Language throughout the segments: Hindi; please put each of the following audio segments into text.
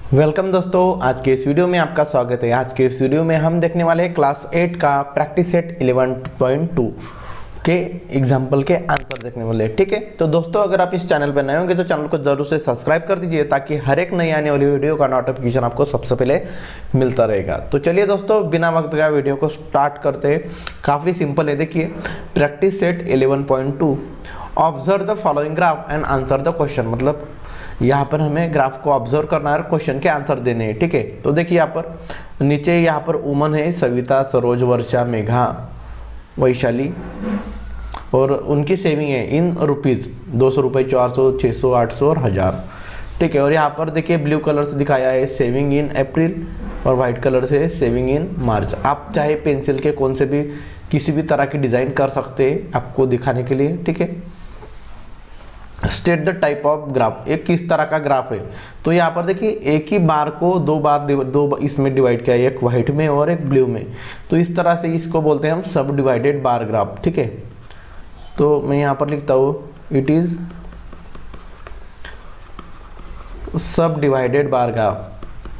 वेलकम दोस्तों, आज के इस वीडियो में आपका स्वागत है। आज के इस वीडियो में हम देखने वाले हैं क्लास 8 का प्रैक्टिस सेट 11.2 के एग्जाम्पल के आंसर देखने वाले हैं। ठीक है, तो दोस्तों अगर आप इस चैनल पर नए होंगे तो चैनल को जरूर से सब्सक्राइब कर दीजिए ताकि हर एक नई आने वाली वीडियो का नोटिफिकेशन आपको सबसे पहले मिलता रहेगा। तो चलिए दोस्तों, बिना वक्त का वीडियो को स्टार्ट करते हैं। काफ़ी सिंपल है, देखिए practice set 11.2 observe the following graph and answer the question. मतलब यहाँ पर हमें ग्राफ को ऑब्जर्व करना है और क्वेश्चन के आंसर देने हैं। ठीक है, तो देखिए यहाँ पर नीचे यहाँ पर वुमन है सविता, सरोज, वर्षा, मेघा, वैशाली और उनकी सेविंग है इन रुपीज़ 200 रुपये, 400, 600, 800 और 1000। ठीक है, और यहाँ पर देखिए ब्लू कलर से दिखाया है सेविंग इन अप्रैल और वाइट कलर से सेविंग इन मार्च। आप चाहे पेंसिल के कौन से भी किसी भी तरह की डिज़ाइन कर सकते हैं आपको दिखाने के लिए। ठीक है, state the type of graph, एक किस तरह का ग्राफ है। तो यहाँ पर देखिए एक ही बार को दो इसमें डिवाइड किया है, एक व्हाइट में और एक ब्लू में। तो इस तरह से इसको बोलते हैं हम सब डिवाइडेड बार ग्राफ। ठीक है, तो मैं यहाँ पर लिखता हूँ it is sub divided bar graph.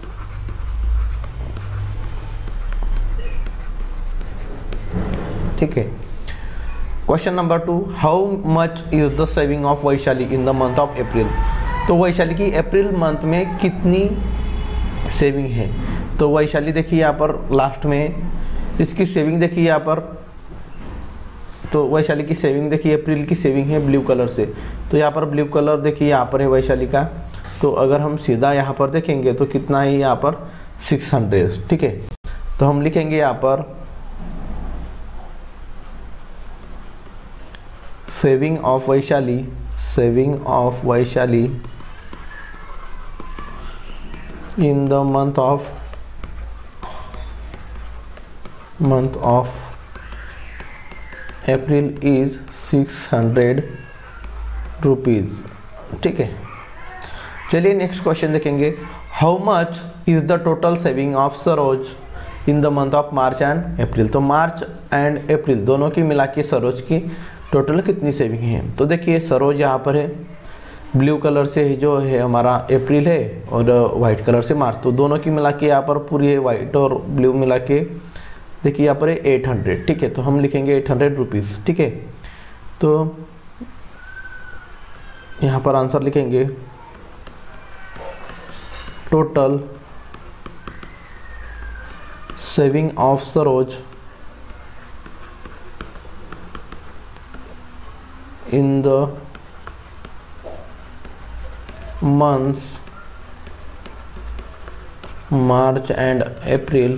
ठीक है, question number 2, how much is the saving of Vaishali in the month of April. तो वैशाली की अप्रैल मंथ में कितनी सेविंग है। तो वैशाली देखिए यहाँ पर लास्ट में इसकी सेविंग देखिए यहाँ पर, तो वैशाली की सेविंग देखिए अप्रैल की सेविंग है ब्लू कलर से। तो यहाँ पर ब्लू कलर देखिए यहाँ पर है वैशाली का। तो अगर हम सीधा यहाँ पर देखेंगे तो कितना है यहाँ पर 600। ठीक है, तो हम लिखेंगे यहाँ पर saving of Vaishali in the month of April is 600 rupees. ठीक है, चलिए नेक्स्ट क्वेश्चन देखेंगे। How much is the total saving of Saroj in the month of March and April. तो मार्च एंड अप्रैल दोनों की मिला के सरोज की टोटल कितनी सेविंग है। तो देखिए सरोज यहाँ पर है ब्लू कलर से जो है हमारा अप्रैल है और वाइट कलर से मार्च। तो दोनों की मिला के यहाँ पर पूरी है वाइट और ब्लू मिला के देखिए यहाँ पर है 800। ठीक है, तो हम लिखेंगे 800 रुपीज़। ठीक है, तो यहाँ पर आंसर लिखेंगे total saving of Saroj in the months March and April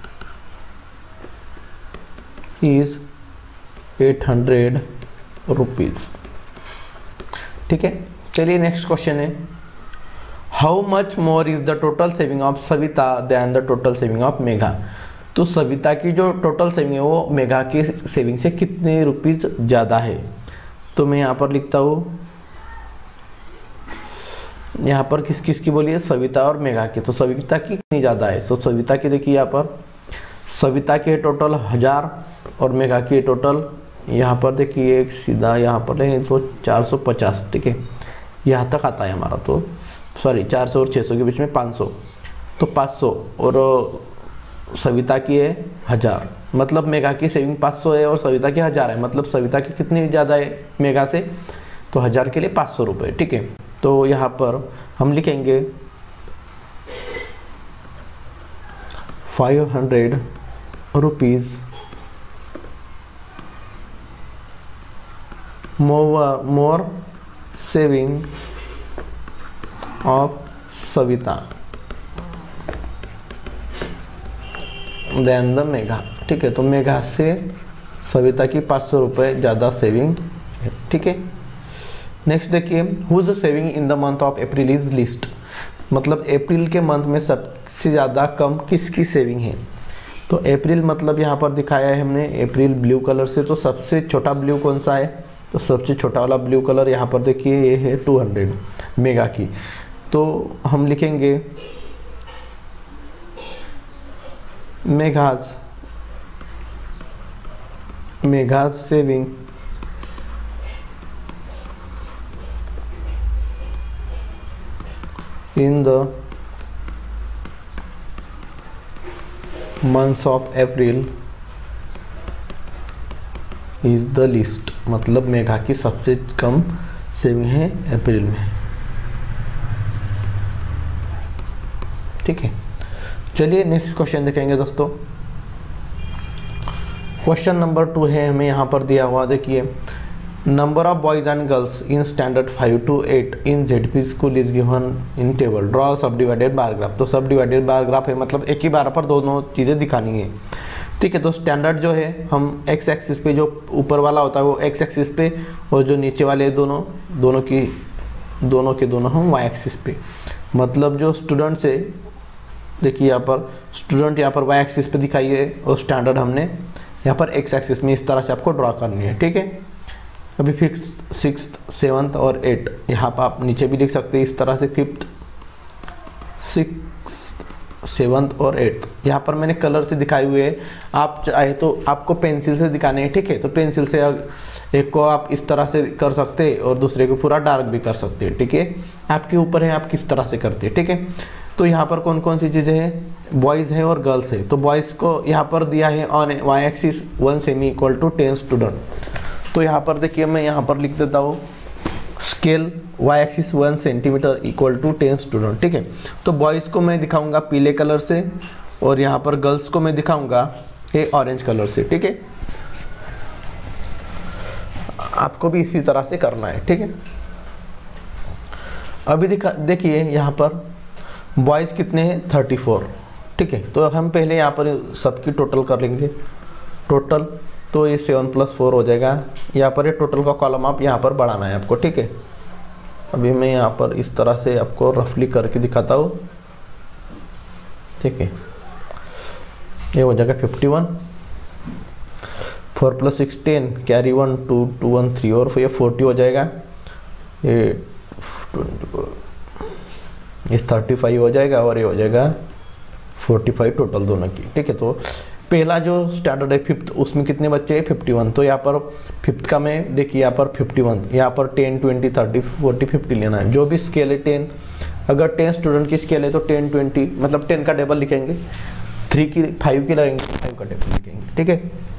is 800 rupees. ठीक है, चलिए नेक्स्ट क्वेश्चन है। How much more is the total saving of Savita than the total saving of Megha. तो सविता की जो टोटल सेविंग है वो मेघा की सेविंग से कितने रुपीज़ ज़्यादा है। तो मैं यहाँ पर लिखता हूँ, यहाँ पर किस किस की बोलिए, सविता और मेघा की। तो सविता की कितनी ज़्यादा है। तो सविता की देखिए यहाँ पर सविता की टोटल 1000 और मेघा की टोटल यहाँ पर देखिए एक सीधा यहाँ पर लेंगे तो 450। ठीक है, यहाँ तक आता है हमारा। तो सॉरी 400 और 600 के बीच में 500, तो 500 और सविता की है 1000। मतलब मेघा की सेविंग 500 है और सविता की 1000 है। मतलब सविता की कितनी ज़्यादा है मेघा से, तो 1000 के लिए 500 रुपये। ठीक है, तो यहाँ पर हम लिखेंगे 500 rupees more saving of Savita than the Megha. ठीक है, तो मेघा से सविता की 500 रुपये ज़्यादा सेविंग है। ठीक है, नेक्स्ट देखिए whose saving in the month of April is least. मतलब अप्रैल के मंथ में सबसे ज़्यादा कम किसकी सेविंग है। तो अप्रैल मतलब यहाँ पर दिखाया है हमने अप्रैल ब्लू कलर से। तो सबसे छोटा ब्लू कौन सा है, तो सबसे छोटा वाला ब्लू कलर यहाँ पर देखिए ये है 200 मेगा की। तो हम लिखेंगे Megha's saving in the months of April is the least, मतलब मेघा की सबसे कम सेविंग है अप्रैल में। ठीक है, चलिए नेक्स्ट क्वेश्चन देखेंगे दोस्तों। क्वेश्चन नंबर 2 है, हमें यहाँ पर दिया हुआ, देखिए number of boys and girls in standard 5 to 8 in ZP school is given in table, draw sub divided bar graph. तो सब डिवाइडेड बार ग्राफ है, मतलब एक ही बार पर दोनों चीज़ें दिखानी है। ठीक है, तो स्टैंडर्ड जो है हम एक्स एक्सिस पे, जो ऊपर वाला होता है वो एक्स एक्सिस पे, और जो नीचे वाले दोनों के दोनों हम वाई एक्सिस पे। मतलब जो स्टूडेंट से, देखिए यहाँ पर स्टूडेंट यहाँ पर वाई एक्सिस पे दिखाई है, और स्टैंडर्ड हमने यहाँ पर एक्स एक्सिस में इस तरह से आपको ड्रॉ करनी है। ठीक है, अभी फिफ्थ, 6th, 7th और 8 यहाँ पर आप नीचे भी लिख सकते हैं इस तरह से, 5th, 6th, 7th और 8th यहाँ पर मैंने कलर से दिखाए हुए हैं। आप चाहे तो आपको पेंसिल से दिखाने हैं। ठीक है, तो पेंसिल से एक को आप इस तरह से कर सकते हैं और दूसरे को पूरा डार्क भी कर सकते हैं। ठीक है, आपके ऊपर है आप किस तरह से करते हैं। ठीक है, तो यहाँ पर कौन कौन सी चीज़ें हैं, बॉयज़ है और गर्ल्स है। तो बॉयज़ को यहाँ पर दिया है on Y axis 1 cm equal to 10 student. तो यहाँ पर देखिए मैं यहाँ पर लिख देता हूँ scale Y axis 1 centimetre equal to 10 student. ठीक है, तो बॉयज़ को मैं दिखाऊंगा पीले कलर से, और यहाँ पर गर्ल्स को मैं दिखाऊंगा ये ऑरेंज कलर से। ठीक है, आपको भी इसी तरह से करना है। ठीक है, अभी देखिए यहाँ पर बॉयज़ कितने हैं, 34। ठीक है, तो हम पहले यहाँ पर सबकी टोटल कर लेंगे। टोटल तो ये 7 + 4 हो जाएगा। यहाँ पर ये टोटल का कॉलम आप यहाँ पर बढ़ाना है आपको। ठीक है, अभी मैं यहाँ पर इस तरह से आपको रफली करके दिखाता हूँ। ठीक है, ये हो जाएगा 51, 4 + 6 10, कैरी 1 2 2 1 3, और फिर ये 40 हो जाएगा। ये 35 हो जाएगा, और ये हो जाएगा 45 टोटल दोनों की। ठीक है, तो पहला जो स्टैंडर्ड है 5th, उसमें कितने बच्चे हैं, 51। तो यहाँ पर 5th का मैं देखिए यहाँ पर 51, यहाँ पर 10 20 30 40 50 लेना है। जो भी स्केल है 10, अगर 10 स्टूडेंट की स्केल है तो 10 20, मतलब 10 का टेबल लिखेंगे, 5 की लगेंगे, 5 का टेबल लिखेंगे। ठीक है,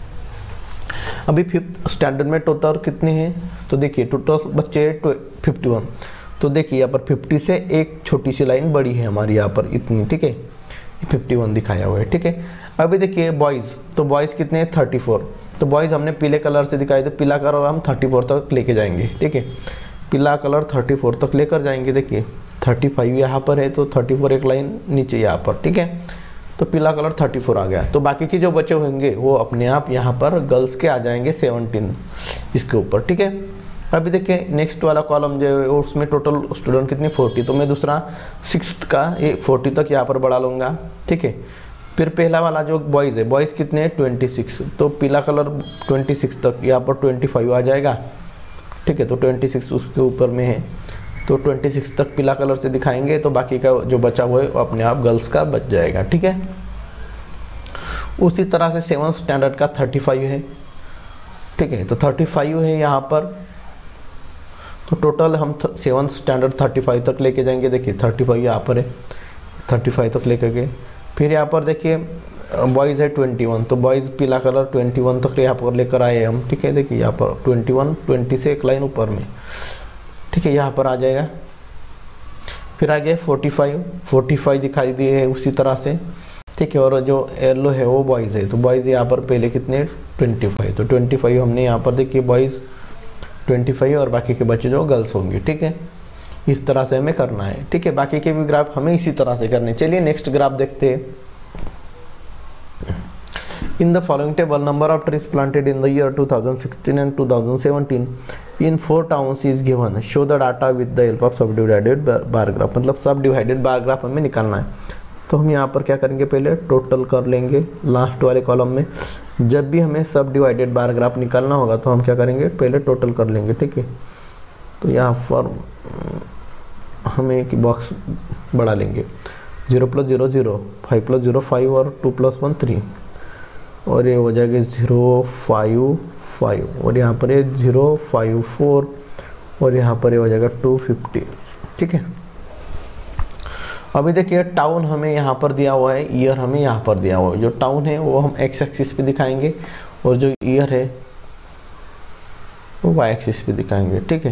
अभी 5th स्टैंडर्ड में टोटल कितने हैं, तो देखिए टोटल बच्चे 51। तो देखिए यहाँ पर 50 से एक छोटी सी लाइन बड़ी है हमारी यहाँ पर इतनी। ठीक है, 51 दिखाया हुआ है। ठीक है, अभी देखिए बॉयज़, तो बॉयज़ कितने हैं, 34। तो बॉयज़ हमने पीले कलर से दिखाए, तो पीला कलर हम 34 तक लेके जाएंगे। ठीक है, पीला कलर 34 तक लेकर जाएंगे। देखिए 35 यहाँ पर है, तो 34 एक लाइन नीचे यहाँ पर। ठीक है, तो पीला कलर 34 आ गया। तो बाकी के जो बच्चे होंगे वो अपने आप यहाँ पर गर्ल्स के आ जाएंगे 17 इसके ऊपर। ठीक है, अभी देखिए नेक्स्ट वाला कॉलम जो है उसमें टोटल स्टूडेंट कितने, 40। तो मैं दूसरा 6th का ये 40 तक यहाँ पर बढ़ा लूँगा। ठीक है, फिर पहला वाला जो बॉयज़ है, बॉयज़ कितने हैं, 26। तो पीला कलर 26 तक, यहाँ पर 25 आ जाएगा। ठीक है, तो 26 उसके ऊपर में है, तो 26 तक पीला कलर से दिखाएंगे। तो बाकी का जो बचा हुआ है वो अपने आप गर्ल्स का बच जाएगा। ठीक है, उसी तरह से 7th स्टैंडर्ड का 35 है। ठीक है, तो 35 है यहाँ पर, तो टोटल हम 7th स्टैंडर्ड 35 तक लेके जाएंगे। देखिए 35 यहाँ पर है, 35 तक लेकर के फिर यहाँ पर देखिए बॉयज़ है 21। तो बॉयज़ पीला कलर 21 तक यहाँ पर लेकर आए हम। ठीक है, देखिए यहाँ पर 21, 20 से एक लाइन ऊपर में। ठीक है, यहाँ पर आ जाएगा। फिर आ गया 45 दिखाई दिए है उसी तरह से। ठीक है, और जो येलो है वो बॉयज़ है। तो बॉयज़ यहाँ पर पहले कितने, 25। तो 25 हमने यहाँ पर देखिए बॉयज़ 25, और बाकी के बच्चे जो गर्ल्स होंगे। ठीक है, इस तरह से हमें करना है। ठीक है, बाकी के भी ग्राफ हमें इसी तरह से करने। चलिए नेक्स्ट ग्राफ देखते हैं। In the following table number of trees planted in the year 2016 and 2017 in 4 towns is given, show the data with the help of sub divided bar graph. मतलब सब डिवाइडेड बार ग्राफ हमें निकालना है। तो हम यहाँ पर क्या करेंगे, पहले टोटल कर लेंगे लास्ट वाले कॉलम में। जब भी हमें सब डिवाइडेड बार ग्राफ निकालना होगा तो हम क्या करेंगे, पहले टोटल कर लेंगे। ठीक है, तो यहाँ पर हमें एक बॉक्स बढ़ा लेंगे, 0 + 0 0, 5 + 0 5, और 2 + 1 3, और ये हो जाएगा 0 5 5, और यहाँ पर ये 0 5 4, और यहाँ पर ये हो जाएगा 250। ठीक है, अभी देखिए टाउन हमें यहाँ पर दिया हुआ है, ईयर हमें यहाँ पर दिया हुआ है। जो टाउन है वो हम एक्स एक्सिस पे दिखाएंगे और जो ईयर है वो वाई एक्सिस पे दिखाएंगे, ठीक है।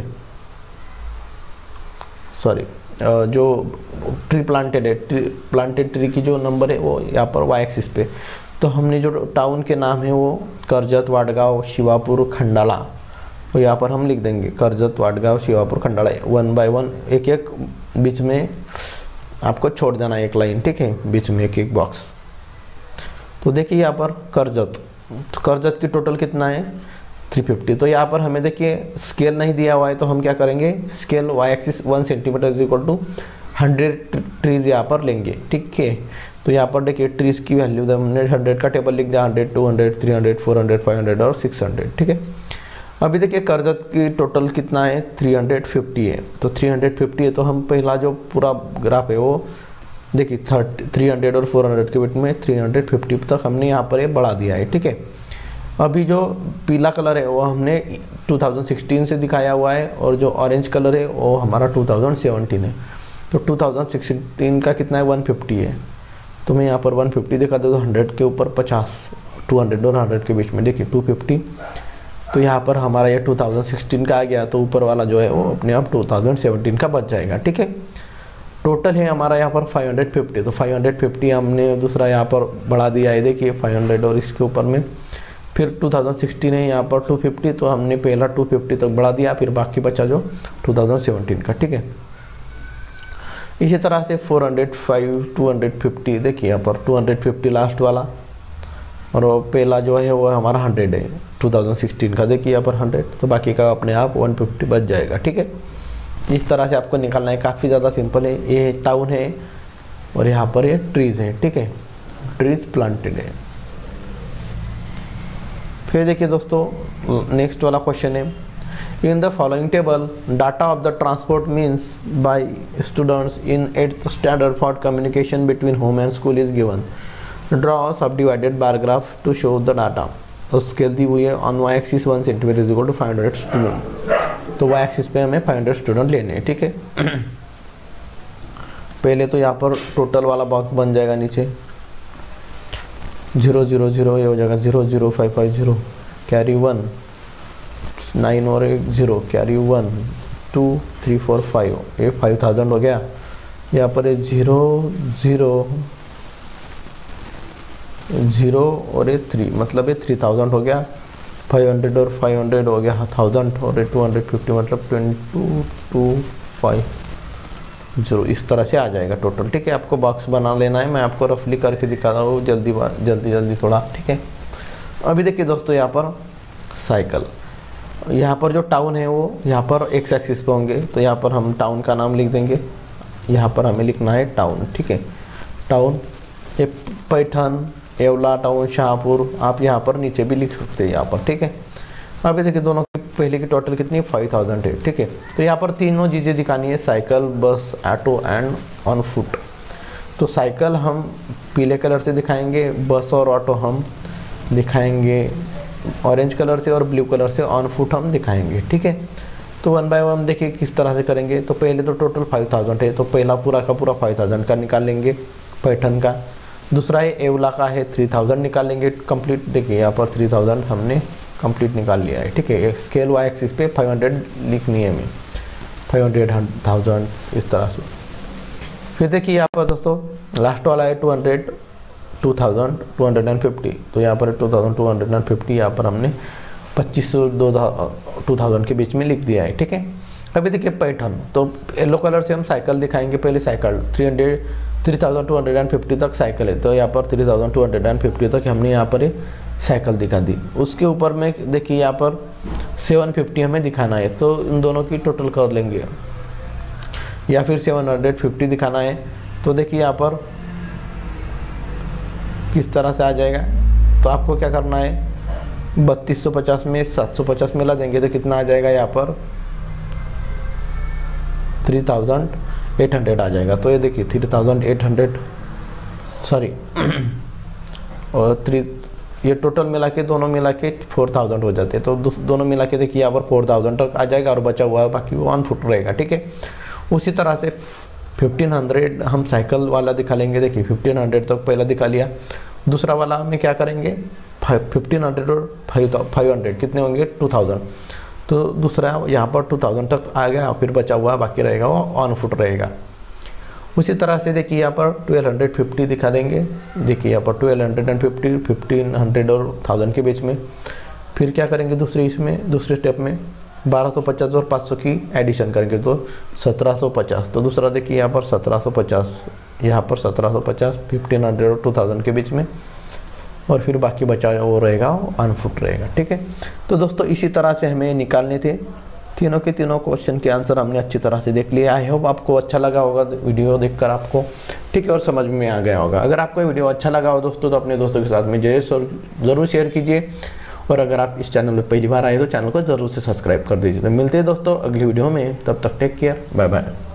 सॉरी, जो ट्री प्लांटेड है, प्लांटेड ट्री की जो नंबर है वो यहाँ पर वाई एक्सिस पे। तो हमने जो टाउन के नाम है वो कर्जत, वाडगांव, शिवापुर, खंडाला, तो यहाँ पर हम लिख देंगे कर्जत, वाडगांव, शिवापुर, खंडाला। 1 बाय 1 एक एक बीच में आपको छोड़ देना एक लाइन, ठीक है, बीच में एक एक बॉक्स। तो देखिए यहाँ पर कर्जत, तो कर्जत की टोटल कितना है 350। तो यहाँ पर हमें देखिए स्केल नहीं दिया हुआ है, तो हम क्या करेंगे, scale Y axis 1 centimetre is equal to 100 trees यहाँ पर लेंगे, ठीक है। तो यहाँ पर देखिए ट्रीज की वैल्यू हमने 100 का टेबल लिख दिया, 100, 200, 300, 400, 500 और 600, ठीक है। अभी देखिए कर्जत की टोटल कितना है 350 है। तो 350 है, तो हम पहला जो पूरा ग्राफ है वो देखिए 300 और 400 के बीच में 350 तक हमने यहाँ पर ये बढ़ा दिया है, ठीक है। अभी जो पीला कलर है वो हमने 2016 से दिखाया हुआ है और जो ऑरेंज कलर है वो हमारा 2017 है। तो 2016 का कितना है 150 है। तो मैं यहाँ पर 150 दिखा दूँ, तो 100 के ऊपर 50, 200 और 100 के बीच में देखिए 250। तो यहाँ पर हमारा ये 2016 का आ गया, तो ऊपर वाला जो है वो अपने आप 2017 का बच जाएगा, ठीक है। टोटल है हमारा यहाँ पर 550। तो 550 हमने दूसरा यहाँ पर बढ़ा दिया है, देखिए 500 और इसके ऊपर में फिर 2016 है यहाँ पर 250, तो हमने पहला 250 तक बढ़ा दिया, फिर बाकी बचा जो 2017 का, ठीक है। इसी तरह से 405, 250 देखिए यहाँ पर 250 लास्ट वाला, और वो पहला जो है वो हमारा 100 है 2016 का, देखिए यहाँ पर 100, तो बाकी का अपने आप 150 बच जाएगा, ठीक है। इस तरह से आपको निकालना है, काफ़ी ज़्यादा सिंपल है। ये टाउन है और यहाँ पर ये ट्रीज़ है, ठीक है, ट्रीज प्लांटेड है। फिर देखिए दोस्तों नेक्स्ट वाला क्वेश्चन है, in the following table data of the transport means by students in 8th standard for communication between home and school is given, draw sub divided bar graph to show the data. तो स्केल दी हुई है on Y axis 1 centimetre is equal to 500 student. तो वाई एक्सिस पे हमें 500 स्टूडेंट लेने हैं, ठीक है। पहले तो यहाँ पर टोटल वाला बॉक्स बन जाएगा, नीचे 0 0 0 ये हो जाएगा 0 0 5 5 0 कैरी 1 9 और 1 0 कैरी 1 2 3 4 5, ये 5000 हो गया। यहाँ पर 0 0 0 और ये 3, मतलब ये 3000 हो गया। 500 और 500 हो गया 1000 और ये 250, मतलब 2225 0, इस तरह से आ जाएगा टोटल, ठीक है। आपको बॉक्स बना लेना है, मैं आपको रफली करके दिखा रहा हूँ जल्दी थोड़ा, ठीक है। अभी देखिए दोस्तों यहाँ पर साइकिल, यहाँ पर जो टाउन है वो यहाँ पर एक्स एक्सिस पे होंगे, तो यहाँ पर हम टाउन का नाम लिख देंगे, यहाँ पर हमें लिखना है टाउन, ठीक है। टाउन ये पैठन, येवला टाउन, शाहपुर, आप यहाँ पर नीचे भी लिख सकते हैं यहाँ पर, ठीक है। अभी देखिए दोनों की पहले की टोटल कितनी 5000 है, ठीक है। तो यहाँ पर तीनों चीज़ें दिखानी है, cycle, bus, auto and on foot. तो साइकिल हम पीले कलर से दिखाएंगे, बस और ऑटो हम दिखाएंगे ऑरेंज कलर से, और ब्लू कलर से ऑन फुट हम दिखाएंगे, ठीक है। तो 1 बाय 1 देखिए किस तरह से करेंगे। तो पहले तो टोटल 5000 है, तो पहला पूरा का पूरा 5000 का निकाल लेंगे पैठन का। दूसरा है एवला का है 3000 निकाल लेंगे कंप्लीट, देखिए यहाँ पर 3000 हमने कंप्लीट निकाल लिया है, ठीक है। स्केल वाई एक्सिस पे 500 लिखनी है हमें, 500 1000 इस तरह से। फिर देखिए यहाँ पर दोस्तों लास्ट वाला है 200 2250, तो यहाँ पर 2250, यहाँ पर हमने 2500 2000 के बीच में लिख दिया है, ठीक है। अभी देखिए पैठन, तो येलो कलर से हम साइकिल दिखाएंगे। पहले साइकिल 3250 तक साइकिल है, तो यहाँ पर 3250 तक हमने यहाँ पर साइकिल दिखा दी। उसके ऊपर में देखिए यहाँ पर 750 हमें दिखाना है, तो इन दोनों की टोटल कर लेंगे, या फिर 750 दिखाना है। तो देखिए यहाँ पर किस तरह से आ जाएगा। तो आपको क्या करना है, 3250 में 750 मिला देंगे, तो कितना आ जाएगा यहाँ पर 3800 आ जाएगा। तो ये देखिए 3800 सॉरी और ये टोटल मिला के दोनों मिला के 4000 हो जाते हैं। तो दोनों मिला के देखिए यहाँ पर 4000 तक आ जाएगा, और बचा हुआ है बाकी वो ऑन फुट रहेगा, ठीक है। उसी तरह से 1500 हम साइकिल वाला दिखा लेंगे। देखिए 1500 तक पहला दिखा लिया। दूसरा वाला हमें क्या करेंगे, 1500 और 500 कितने होंगे, 2000। तो दूसरा यहाँ पर 2000 तक आ गया, फिर बचा हुआ बाकी रहेगा वो ऑन फुट रहेगा। उसी तरह से देखिए यहाँ पर 1250 दिखा देंगे। देखिए यहाँ पर 1250, 1500 और 1000 के बीच में। फिर क्या करेंगे दूसरे स्टेप में 1250 और 500 की एडिशन करेंगे तो 1750। तो दूसरा देखिए यहाँ पर 1750, यहाँ पर 1750, 1500 और 2000 के बीच में, और फिर बाकी बचा वो रहेगा अनफुट रहेगा। ठीक है, तो दोस्तों इसी तरह से हमें निकालने थे। तीनों के तीनों क्वेश्चन के आंसर हमने अच्छी तरह से देख लिया। आई होप आपको अच्छा लगा होगा वीडियो देखकर आपको, ठीक है, और समझ में आ गया होगा। अगर आपको वीडियो अच्छा लगा हो दोस्तों तो अपने दोस्तों के साथ में ज़रूर शेयर कीजिए, और अगर आप इस चैनल में पहली बार आए तो चैनल को ज़रूर से सब्सक्राइब कर दीजिए। तो मिलते हैं दोस्तों अगली वीडियो में, तब तक टेक केयर, बाय बाय।